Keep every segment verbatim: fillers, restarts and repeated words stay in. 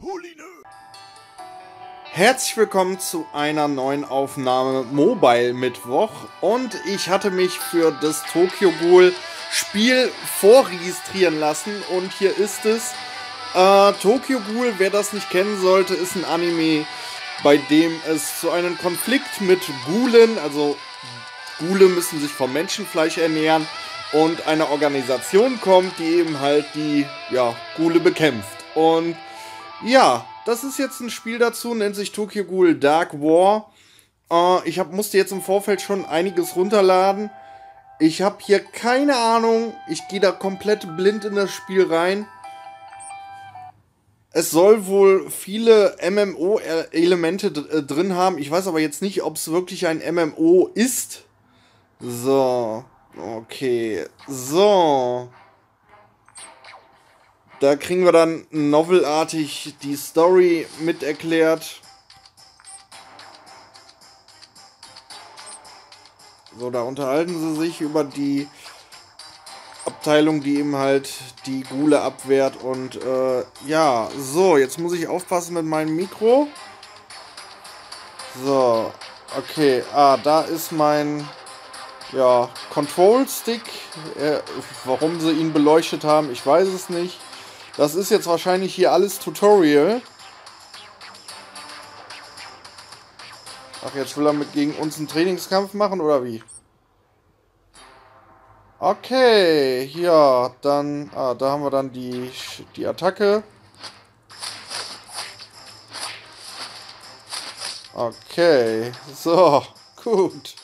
Herzlich willkommen zu einer neuen Aufnahme Mobile Mittwoch und ich hatte mich für das Tokyo Ghoul Spiel vorregistrieren lassen und hier ist es. Äh, Tokyo Ghoul, wer das nicht kennen sollte, ist ein Anime, bei dem es zu einem Konflikt mit Ghoulen, also Ghule müssen sich vom Menschenfleisch ernähren, und einer Organisation kommt, die eben halt die ja, Ghule bekämpft. Und ja, das ist jetzt ein Spiel dazu, nennt sich Tokyo Ghoul Dark War. Äh, ich hab, musste jetzt im Vorfeld schon einiges runterladen. Ich habe hier keine Ahnung. Ich gehe da komplett blind in das Spiel rein. Es soll wohl viele M M O-Elemente äh, drin haben. Ich weiß aber jetzt nicht, ob es wirklich ein M M O ist. So, okay. So. Da kriegen wir dann novelartig die Story mit erklärt. So, da unterhalten sie sich über die Abteilung, die eben halt die Ghule abwehrt. Und äh, ja, so, jetzt muss ich aufpassen mit meinem Mikro. So, okay. Ah, da ist mein ja, Control Stick. Äh, warum sie ihn beleuchtet haben, ich weiß es nicht. Das ist jetzt wahrscheinlich hier alles Tutorial. Ach, jetzt will er mit gegen uns einen Trainingskampf machen, oder wie? Okay, ja, dann, ah, da haben wir dann die, die Attacke. Okay, so, gut.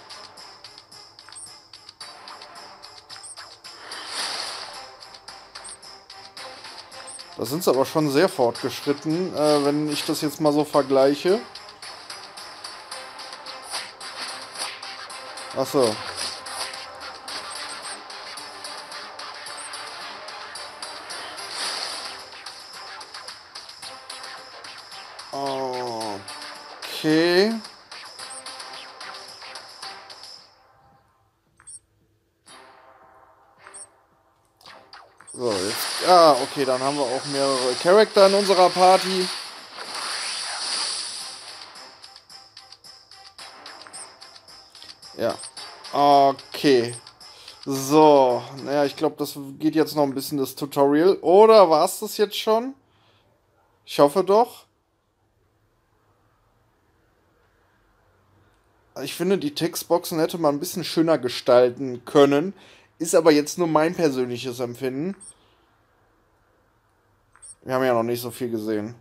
Da sind sie aber schon sehr fortgeschritten, äh, wenn ich das jetzt mal so vergleiche. Achso. Okay. So, jetzt. Ah, okay, dann haben wir auch mehrere Charakter in unserer Party. Ja. Okay. So. Naja, ich glaube, das geht jetzt noch ein bisschen das Tutorial. Oder war es das jetzt schon? Ich hoffe doch. Ich finde, die Textboxen hätte man ein bisschen schöner gestalten können. Ist aber jetzt nur mein persönliches Empfinden. Wir haben ja noch nicht so viel gesehen.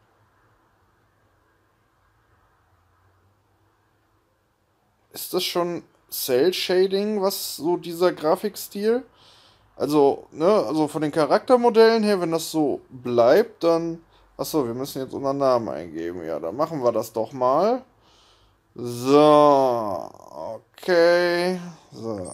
Ist das schon Cell Shading, was so dieser Grafikstil? Also, ne, also von den Charaktermodellen her, wenn das so bleibt, dann. Achso, wir müssen jetzt unseren Namen eingeben. Ja, dann machen wir das doch mal. So, okay. So.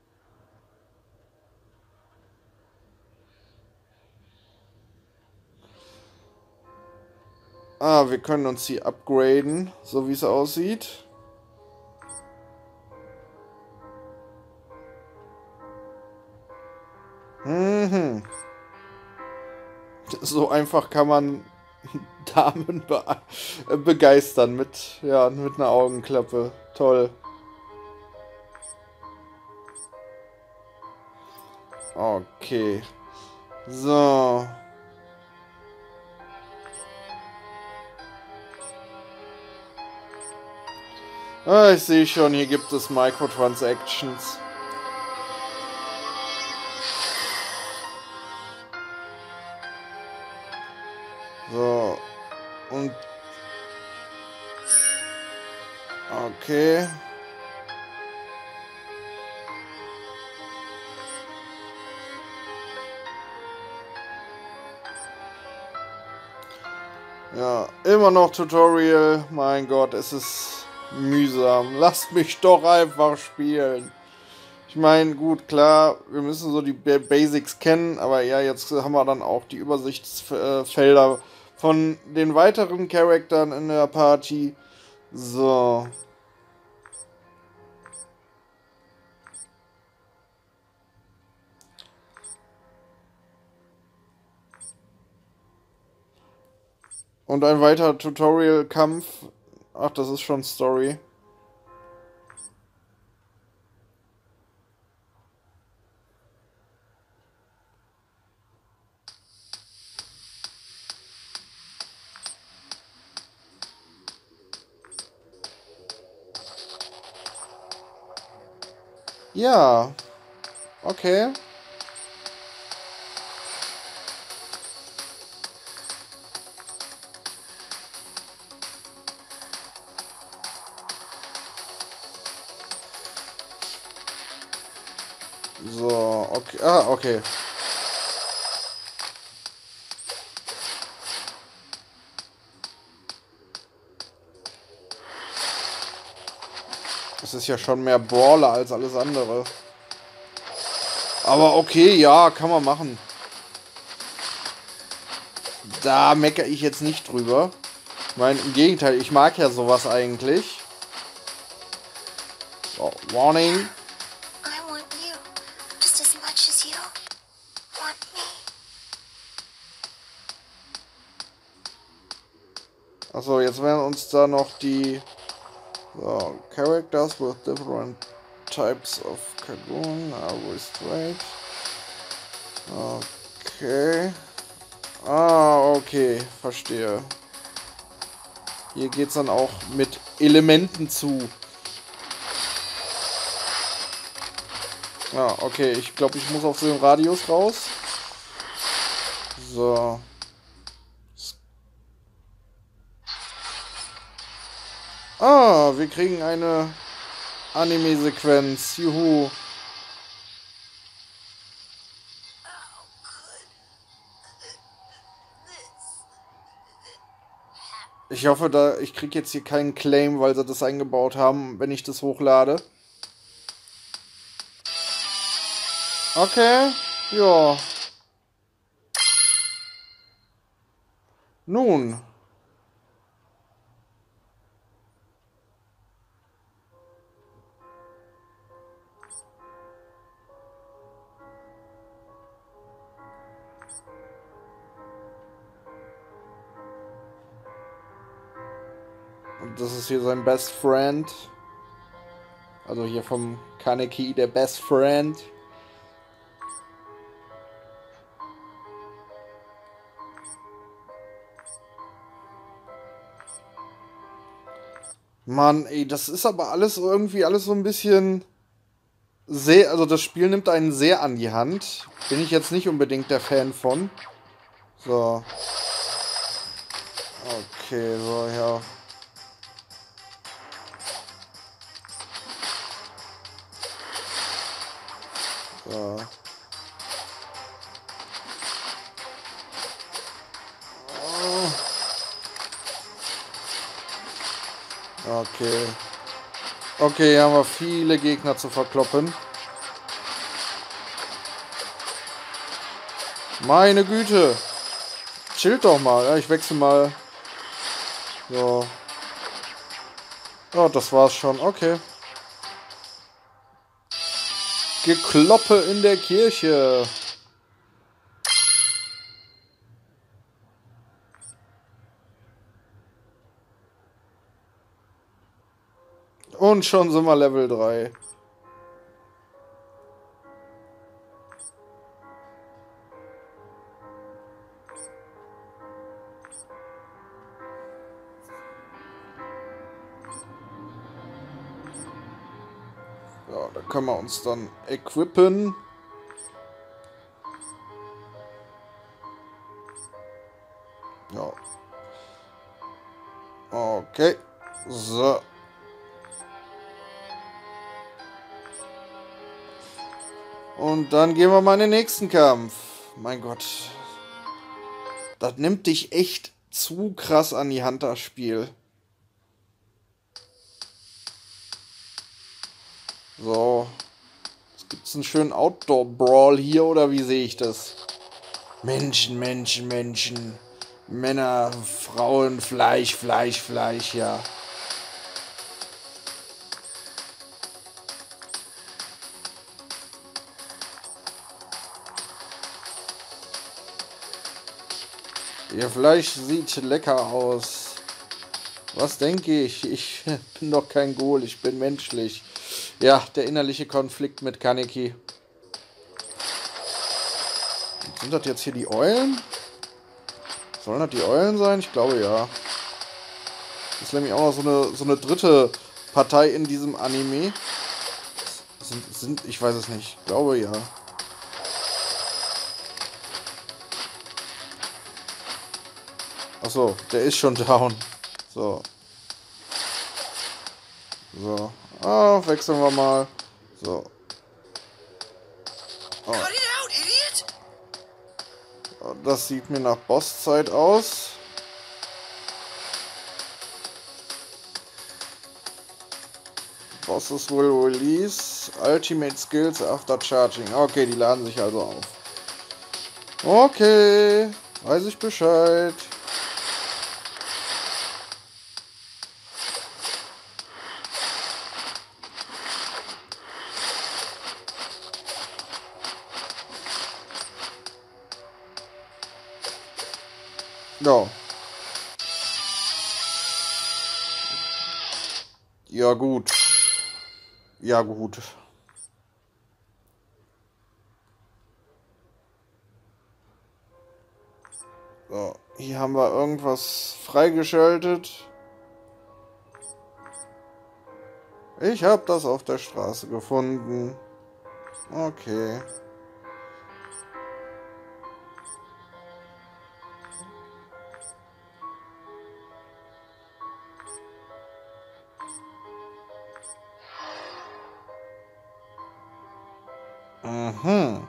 Ah, wir können uns sie upgraden, so wie es aussieht. Mhm. So einfach kann man Damen be äh, begeistern mit, ja, mit einer Augenklappe. Toll. Okay. So. Ah, ich sehe schon, hier gibt es Microtransactions. So. Und. Okay. Ja, immer noch Tutorial. Mein Gott, es ist mühsam. Lasst mich doch einfach spielen. Ich meine, gut, klar, wir müssen so die Basics kennen, aber ja, jetzt haben wir dann auch die Übersichtsfelder von den weiteren Charakteren in der Party. So. Und ein weiterer Tutorial-Kampf. Ach, das ist schon Story. Ja. Okay. So, okay. Ah, okay. Das ist ja schon mehr Brawler als alles andere. Aber okay, ja, kann man machen. Da meckere ich jetzt nicht drüber. Ich meine, im Gegenteil, ich mag ja sowas eigentlich. So, Warning. Achso, jetzt werden uns da noch die so, Characters with different types of Kagoon are restrained. Okay. Ah, okay, verstehe. Hier geht's dann auch mit Elementen zu. Ah, okay, ich glaube, ich muss auf so den Radius raus. So. Ah, wir kriegen eine Anime-Sequenz. Juhu. Ich hoffe, da ich kriege jetzt hier keinen Claim, weil sie das eingebaut haben, wenn ich das hochlade. Okay, ja. Nun. Und das ist hier sein Best Friend. Also hier vom Kaneki, der Best Friend. Mann, ey, das ist aber alles irgendwie alles so ein bisschen sehr, also das Spiel nimmt einen sehr an die Hand. Bin ich jetzt nicht unbedingt der Fan von. So. Okay, so, ja. So. Okay. Okay, hier haben wir viele Gegner zu verkloppen. Meine Güte. Chillt doch mal. Ja, ich wechsle mal. So. Oh, das war's schon. Okay. Gekloppe in der Kirche. Und schon sind wir Level drei. Ja, da können wir uns dann equippen. Ja. Okay. So. Und dann gehen wir mal in den nächsten Kampf. Mein Gott. Das nimmt dich echt zu krass an die Hand, das Spiel. So. Gibt es einen schönen Outdoor-Brawl hier oder wie sehe ich das? Menschen, Menschen, Menschen. Männer, Frauen, Fleisch, Fleisch, Fleisch, ja. Ihr Fleisch sieht lecker aus. Was denke ich? Ich bin doch kein Ghoul, ich bin menschlich. Ja, der innerliche Konflikt mit Kaneki. Sind das jetzt hier die Eulen? Sollen das die Eulen sein? Ich glaube ja. Das ist nämlich auch noch so eine, so eine dritte Partei in diesem Anime. Sind, sind, ich weiß es nicht. Ich glaube ja. Achso, der ist schon down. So. So. Ah, wechseln wir mal. So. Oh. Das sieht mir nach Bosszeit aus. Bosses will release Ultimate Skills after charging. Okay, die laden sich also auf. Okay, weiß ich Bescheid. Ja. Ja gut. Ja gut. So, hier haben wir irgendwas freigeschaltet. Ich habe das auf der Straße gefunden. Okay. Mhm.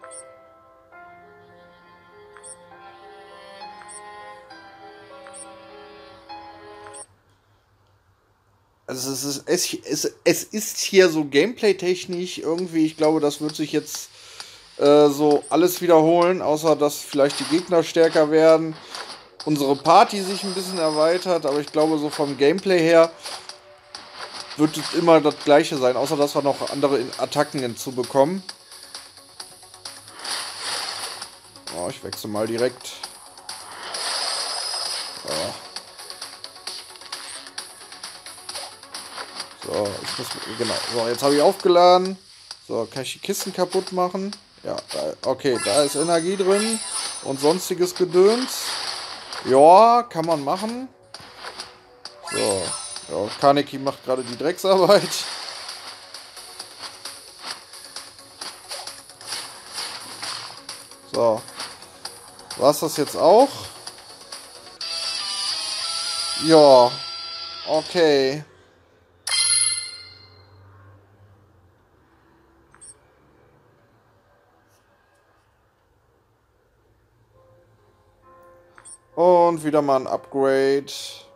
Also es ist, es, es, es ist hier so gameplay-technisch irgendwie, ich glaube, das wird sich jetzt äh, so alles wiederholen, außer dass vielleicht die Gegner stärker werden, unsere Party sich ein bisschen erweitert, aber ich glaube, so vom Gameplay her wird es immer das gleiche sein, außer dass wir noch andere Attacken hinzubekommen. Oh, ich wechsle mal direkt. Oh. So, ich muss, genau. So, jetzt habe ich aufgeladen. So, kann ich die Kisten kaputt machen? Ja, da, okay, da ist Energie drin und sonstiges Gedöns. Ja, kann man machen. So, ja, Kaneki macht gerade die Drecksarbeit. So, war's das jetzt auch? Ja, okay. Und wieder mal ein Upgrade.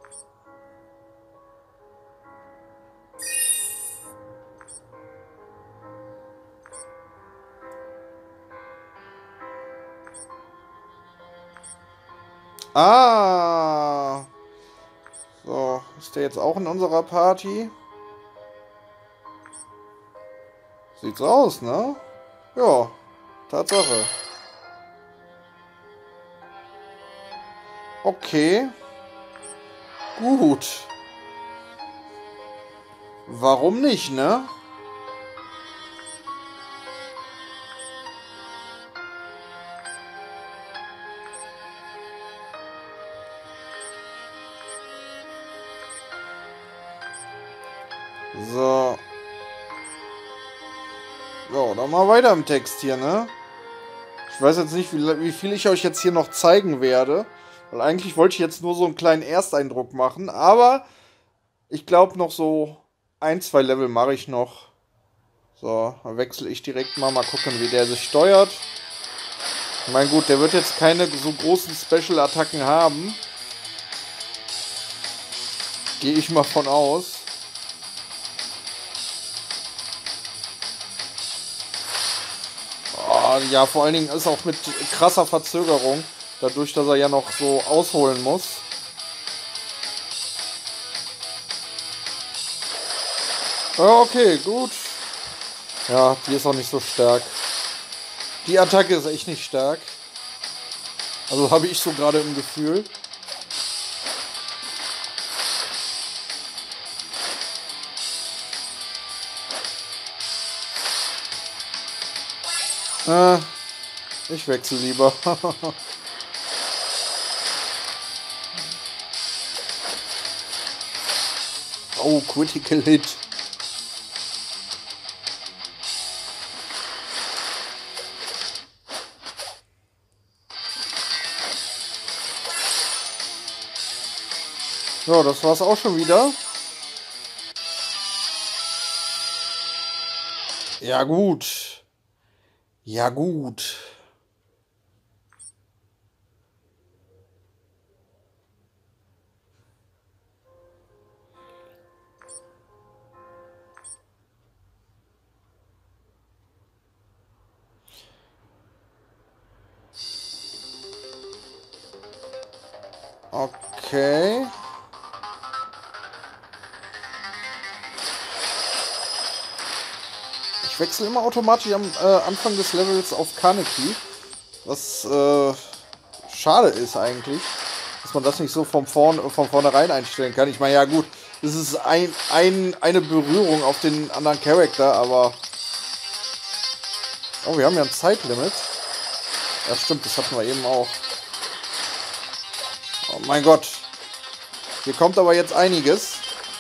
Ah. So, ist der jetzt auch in unserer Party? Sieht so aus, ne? Ja, Tatsache. Okay. Gut. Warum nicht, ne? So. So, dann mal weiter im Text hier, ne? Ich weiß jetzt nicht, wie, wie viel ich euch jetzt hier noch zeigen werde. Weil eigentlich wollte ich jetzt nur so einen kleinen Ersteindruck machen. Aber ich glaube noch so ein, zwei Level mache ich noch. So, dann wechsle ich direkt mal. Mal gucken, wie der sich steuert. Ich meine, gut, der wird jetzt keine so großen Special-Attacken haben. Gehe ich mal von aus. Oh, ja, vor allen Dingen ist auch mit krasser Verzögerung. Dadurch, dass er ja noch so ausholen muss. Okay, gut. Ja, die ist auch nicht so stark. Die Attacke ist echt nicht stark. Also habe ich so gerade im Gefühl. Äh, ich wechsle lieber. Oh, Critical Hit. Ja, das war's auch schon wieder. Ja gut. Ja gut. Okay. Ich wechsle immer automatisch am äh, Anfang des Levels auf Kaneki. Was äh, schade ist eigentlich, dass man das nicht so von, vorn, von vornherein einstellen kann. Ich meine, ja gut, das ist ein, ein, eine Berührung auf den anderen Charakter, aber... Oh, wir haben ja ein Zeitlimit. Ja stimmt, das hatten wir eben auch. Oh mein Gott. Hier kommt aber jetzt einiges.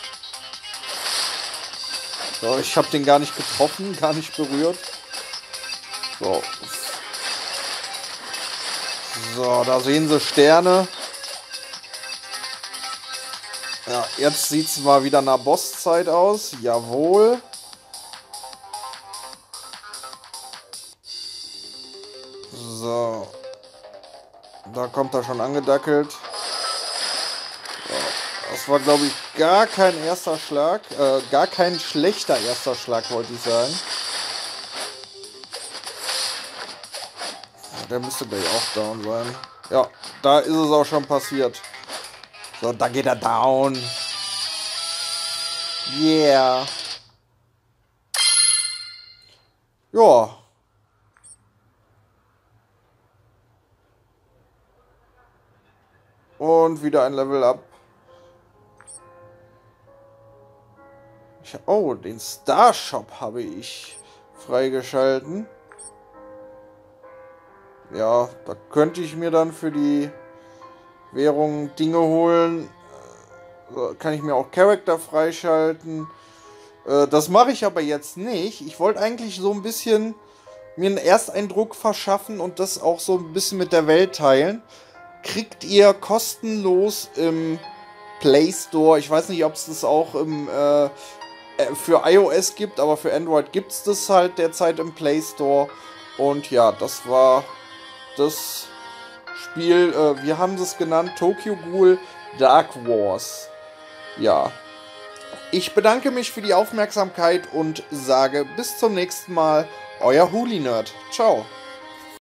So, ich habe den gar nicht getroffen, gar nicht berührt. So. So, da sehen Sie Sterne. Ja, jetzt sieht es mal wieder nach Bosszeit aus. Jawohl. So. Da kommt er schon angedackelt. So. Das war, glaube ich, gar kein erster Schlag. Äh, gar kein schlechter erster Schlag, wollte ich sagen. Der müsste gleich auch down sein. Ja, da ist es auch schon passiert. So, da geht er down. Yeah. Ja. Und wieder ein Level up. Ich, oh, den Star Shop habe ich freigeschalten. Ja, da könnte ich mir dann für die Währung Dinge holen. Da kann ich mir auch Charakter freischalten. Das mache ich aber jetzt nicht. Ich wollte eigentlich so ein bisschen mir einen Ersteindruck verschaffen und das auch so ein bisschen mit der Welt teilen. Kriegt ihr kostenlos im Play Store. Ich weiß nicht, ob es das auch im, äh, für iOS gibt, aber für Android gibt es das halt derzeit im Play Store. Und ja, das war das Spiel, äh, wir haben es genannt, Tokyo Ghoul Dark Wars. Ja. Ich bedanke mich für die Aufmerksamkeit und sage bis zum nächsten Mal, euer Huli Nerd. Ciao.